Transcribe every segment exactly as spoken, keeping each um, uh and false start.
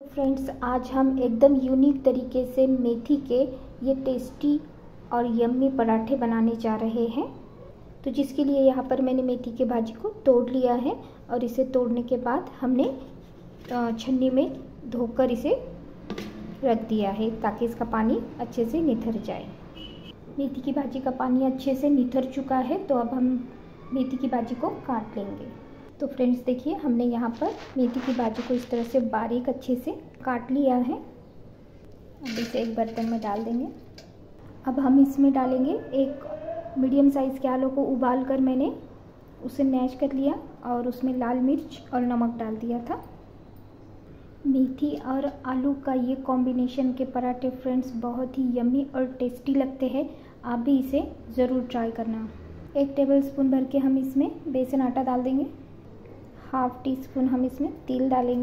Friends, आज हम एकदम यूनिक तरीके से मेथी के ये टेस्टी और यम्मी पराठे बनाने जा रहे हैं। तो जिसके लिए यहाँ पर मैंने मेथी के भाजी को तोड़ लिया है और इसे तोड़ने के बाद हमने छन्नी में धोकर इसे रख दिया है ताकि इसका पानी अच्छे से निथर जाए। मेथी की भाजी का पानी अच्छे से निथर चुका है, तो अब हम मेथी की भाजी को काट लेंगे। तो फ्रेंड्स देखिए, हमने यहाँ पर मेथी की भाजी को इस तरह से बारीक अच्छे से काट लिया है। अब इसे एक बर्तन में डाल देंगे। अब हम इसमें डालेंगे एक मीडियम साइज़ के आलू को उबाल कर मैंने उसे मैश कर लिया और उसमें लाल मिर्च और नमक डाल दिया था। मेथी और आलू का ये कॉम्बिनेशन के पराठे फ्रेंड्स बहुत ही यम्मी और टेस्टी लगते हैं। आप भी इसे ज़रूर ट्राई करना। एक टेबलस्पून भर के हम इसमें बेसन आटा डाल देंगे। हाफ टी स्पून हम इसमें तेल डालेंगे।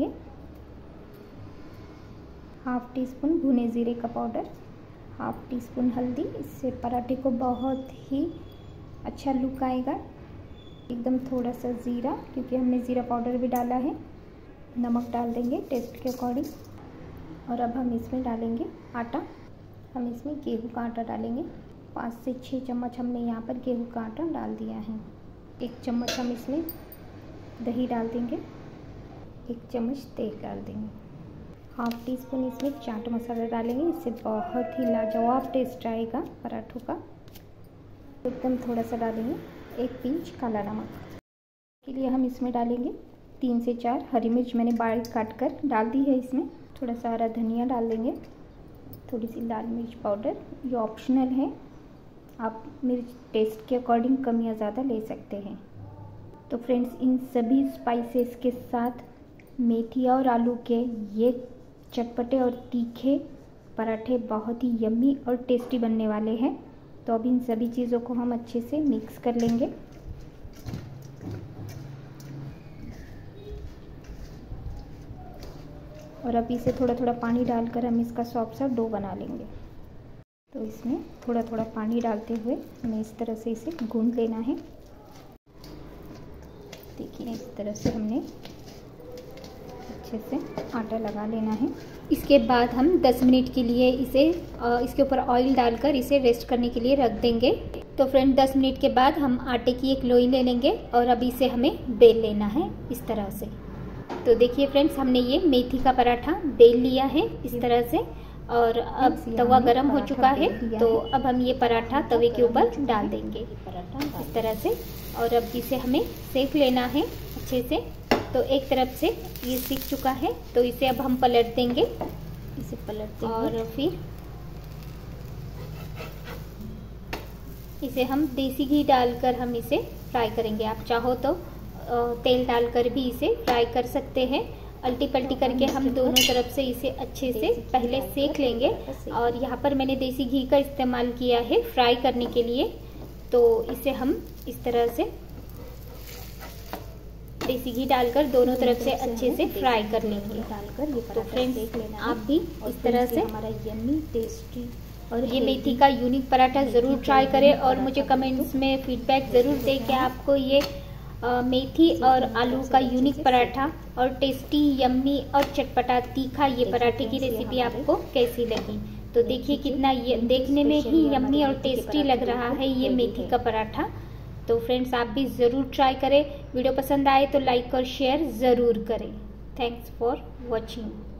हाफ टी स्पून भुने जीरे का पाउडर, हाफ टी स्पून हल्दी। इससे पराठे को बहुत ही अच्छा लुक आएगा। एकदम थोड़ा सा ज़ीरा, क्योंकि हमने ज़ीरा पाउडर भी डाला है। नमक डाल देंगे टेस्ट के अकॉर्डिंग। और अब हम इसमें डालेंगे आटा। हम इसमें गेहूं का आटा डालेंगे। पाँच से छः चम्मच हमने यहाँ पर गेहूं का आटा डाल दिया है। एक चम्मच हम इसमें दही डाल देंगे। एक चम्मच तेल डाल देंगे। हाफ टी स्पून इसमें चाट मसाला डालेंगे। इससे बहुत ही लाजवाब टेस्ट आएगा पराठों का। एकदम थोड़ा सा डालेंगे एक पिंच काला नमक। के लिए हम इसमें डालेंगे तीन से चार हरी मिर्च, मैंने बारीक काट कर डाल दी है इसमें। थोड़ा सा हरा धनिया डाल देंगे। थोड़ी सी लाल मिर्च पाउडर, ये ऑप्शनल है, आप मिर्च टेस्ट के अकॉर्डिंग कम या ज़्यादा ले सकते हैं। तो फ्रेंड्स, इन सभी स्पाइसेस के साथ मेथी और आलू के ये चटपटे और तीखे पराठे बहुत ही यम्मी और टेस्टी बनने वाले हैं। तो अब इन सभी चीज़ों को हम अच्छे से मिक्स कर लेंगे। और अब इसे थोड़ा थोड़ा पानी डालकर हम इसका सॉफ्ट सा डो बना लेंगे। तो इसमें थोड़ा थोड़ा पानी डालते हुए हमें इस तरह से इसे गूंद लेना है। देखिए, इस तरह से हमने अच्छे से आटा लगा लेना है। इसके बाद हम दस मिनट के लिए इसे इसके ऊपर ऑयल डालकर इसे रेस्ट करने के लिए रख देंगे। तो फ्रेंड, दस मिनट के बाद हम आटे की एक लोई ले लेंगे और अब इसे हमें बेल लेना है इस तरह से। तो देखिए फ्रेंड्स, हमने ये मेथी का पराठा बेल लिया है इस तरह से। और अब तवा गरम हो चुका है, तो अब हम ये पराठा तवे के ऊपर डाल देंगे इस तरह से। और अब इसे हमें सेक लेना है अच्छे से। तो एक तरफ से ये सीख चुका है, तो इसे अब हम पलट देंगे। इसे पलट देंगे और फिर इसे हम देसी घी डालकर हम इसे फ्राई करेंगे। आप चाहो तो तेल डालकर भी इसे फ्राई कर सकते हैं। अल्टी पल्टी करके हम दोनों तरफ से इसे अच्छे से पहले सेक लेंगे। और यहाँ पर मैंने देसी घी का इस्तेमाल किया है फ्राई करने के लिए। तो इसे हम इस तरह से देसी घी डालकर दोनों तरफ से अच्छे से फ्राई कर लेंगे। डालकर ये तो फ्रेंड्स, आप भी इस तरह से हमारा यम्मी टेस्टी और ये मेथी का यूनिक पराठा ज़रूर ट्राई करें और मुझे कमेंट्स में फीडबैक ज़रूर दें कि आपको ये आ, मेथी और आलू का यूनिक पराठा और टेस्टी यम्मी और चटपटा तीखा ये पराठे की रेसिपी आपको कैसी लगी। तो देखिए, कितना ये देखने में ही यम्मी और टेस्टी लग रहा है ये मेथी का पराठा। तो फ्रेंड्स, आप भी ज़रूर ट्राई करें। वीडियो पसंद आए तो लाइक और शेयर ज़रूर करें। Thanks for watching.